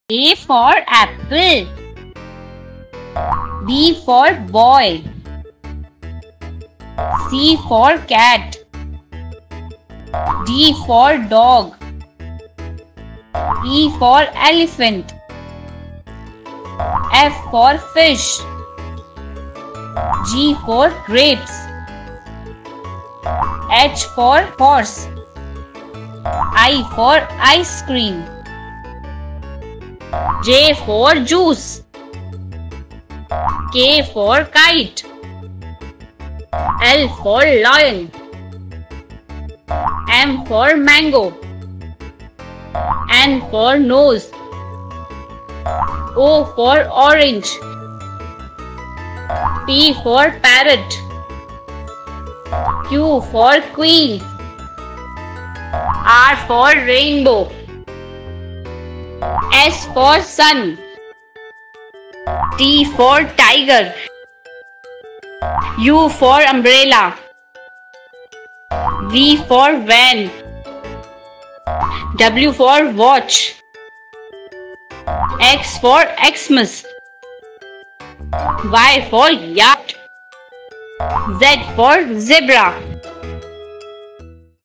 A for apple. B for boy. C for cat. D for dog. E for elephant. F for fish. G for grapes. H for horse. I for ice cream. J for juice. K for kite. L for lion. M for mango. N for nose. O for orange. P for parrot. Q for queen. R for rainbow. S for sun. T for tiger. U for umbrella. V for van. W for watch. X for Xmas. Y for yacht. Z for zebra.